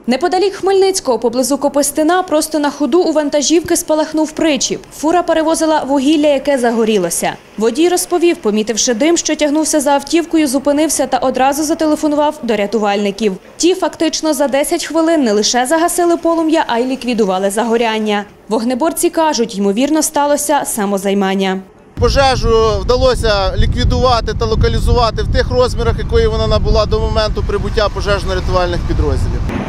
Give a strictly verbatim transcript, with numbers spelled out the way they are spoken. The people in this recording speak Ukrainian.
Неподалік Хмельницького, поблизу Копистина, просто на ходу у вантажівки спалахнув причіп. Фура перевозила вугілля, яке загорілося. Водій розповів, помітивши дим, що тягнувся за автівкою, зупинився та одразу зателефонував до рятувальників. Ті фактично за десять хвилин не лише загасили полум'я, а й ліквідували загоряння. Вогнеборці кажуть, ймовірно, сталося самозаймання. Пожежу вдалося ліквідувати та локалізувати в тих розмірах, якої вона набула до моменту прибуття пожежно-рятувальних підрозділів.